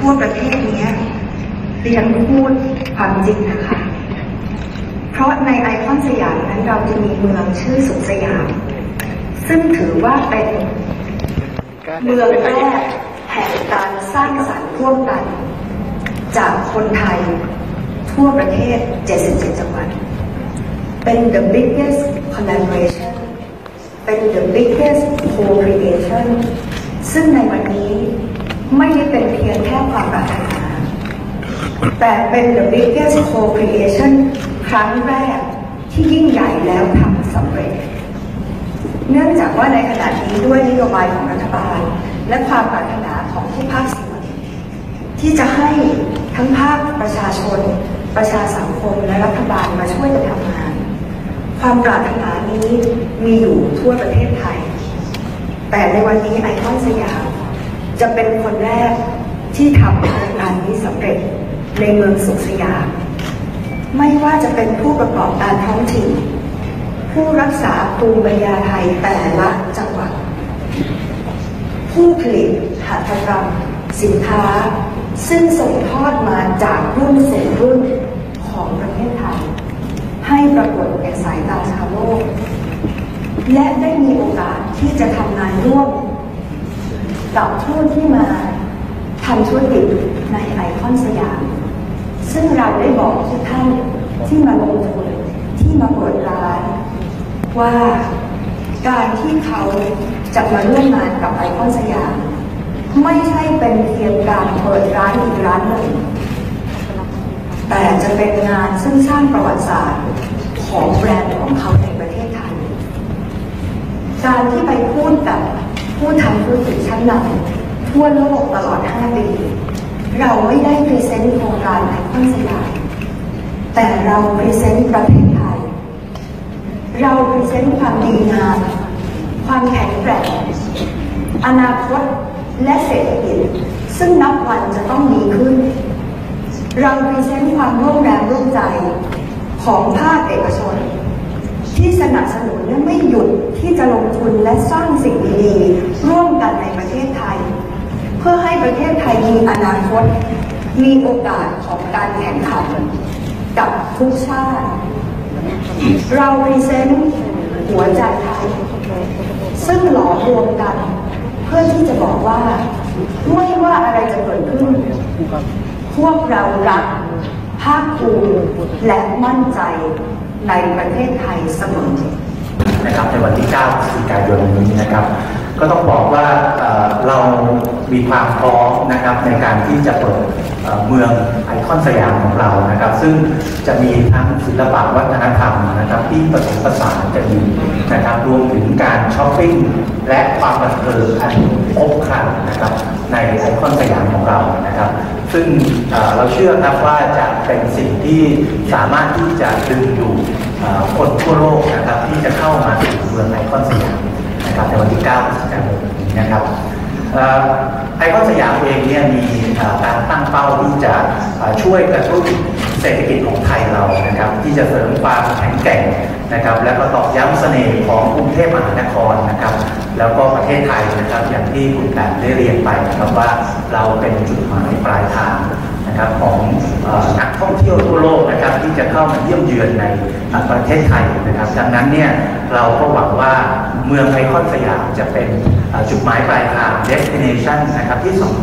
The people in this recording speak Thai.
ทั่วประเทศนี้ดิฉันพูดความจริงนะคะเพราะในไอคอนสยามนั้นเราจะมีเมืองชื่อสุขสยามซึ่งถือว่าเป็นเมืองแรกแห่งการสร้างสรรค์ร่วมกันจากคนไทยทั่วประเทศ77จังหวัดเป็น the biggest collaboration เป็น the biggest co-creation ซึ่งในวันนี้ไม่ได้เป็นเพียงแค่ความปรารถนาแต่เป็น the biggest co-creation ครั้งแรกที่ยิ่งใหญ่แล้วทำสำเร็จเนื่องจากว่าในขณะนี้ด้วยนโยบายของรัฐบาลและความปรารถนาของทุกภาคส่วนที่จะให้ทั้งภาคประชาชนประชาสังคมและรัฐบาลมาช่วยกันทำงานความปรารถนานี้มีอยู่ทั่วประเทศไทยแต่ในวันนี้ไอคอนสยามจะเป็นคนแรกที่ทำโครงการนี้สำเร็จในเมืองสุขสยามไม่ว่าจะเป็นผู้ประกอบการท้องถิ่นผู้รักษาภูมิปัญญาไทยแต่ละจังหวัดผู้ผลิตหัตถกรรมสินค้าซึ่งส่งทอดมาจากรุ่นสู่รุ่นของประเทศไทยให้ปรากฏในสายตาชาวโลกและได้มีโอกาสที่จะทำงานร่วมกับผู้ที่มาทำธุรกิจในไอคอนสยามซึ่งเราได้บอกทุกท่านที่มาลงทุนที่มาเปิดร้านว่าการที่เขาจะมาร่วมงานกับไอคอนสยามไม่ใช่เป็นเพียงการเปิดร้านอีกร้านหนึ่งแต่จะเป็นงานซึ่งสร้างประวัติศาสตร์ของแบรนด์ของเขาในประเทศไทยการที่ไปพูดกับผู้ทำธุรกิจชั้นนำทั่วโลกตลอด 5 ปีเราไม่ได้พรีเซนต์โครงการไอคอนสยามแต่เราพรีเซนต์ประเทศไทยเราพรีเซนต์ความดีงามความแข็งแกร่งอนาคตและเศรษฐกิจซึ่งนับวันจะต้องดีขึ้นเราพรีเซนต์ความร่วมแรงร่วมใจของภาคเอกชนที่สนับสนุนและไม่หยุดที่จะลงทุนและสร้างสิ่งดีๆร่วมกันในประเทศไทยเพื่อให้ประเทศไทยมีอนาคตมีโอกาสของการแข่งขันกับทุกชาติเราพรีเซนต์หัวใจไทยซึ่งหลอมรวมกันเพื่อที่จะบอกว่าไม่ว่าอะไรจะเกิดขึ้นพวกเรารักภาคภูมิและมั่นใจในประเทศไทยเสมอนะครับในวันที่9 พฤศจิกายนนี้นะครับก็ต้องบอกว่าเรามีความพร้อมนะครับในการที่จะเปิดเมืองไอคอนสยามของเรานะครับซึ่งจะมีทั้งศิลปะวัฒนธรรมนะครับที่ผสมผสานกันอยู่นะครับรวมถึงการช้อปปิ้งและความบันเทิงอันครบครันนะครับในไอคอนสยามของเรานะครับซึ่งเราเชื่อครับว่าจะเป็นสิ่งที่สามารถที่จะดึงดูดคนทั่วโลกนะครับที่จะเข้ามาสู่เมืองไอคอนสยามนะครับในวันที่9 พฤศจิกายนนี้นะครับไอคอนสยามเองเนี่ยมีการตั้งเป้าที่จะช่วยกระตุ้นเศรษฐกิจของไทยเรานะครับที่จะเสริมความแข็งแกร่งนะครับและก็ตอกย้ำเสน่ห์ของกรุงเทพมหานครนะครับแล้วก็ประเทศไทยนะครับอย่างที่คุณแปมได้เรียนไปนะครับว่าเราเป็นจุดหมายปลายทางนะครับของนักท่องเที่ยวทั่วโลกนะครับที่จะเข้ามาเยี่ยมเยือนในประเทศไทยนะครับดังนั้นเนี่ยเราก็หวังว่าเมืองไอคอนสยามจะเป็นจุดหมายปลายทาง destination นะครับที่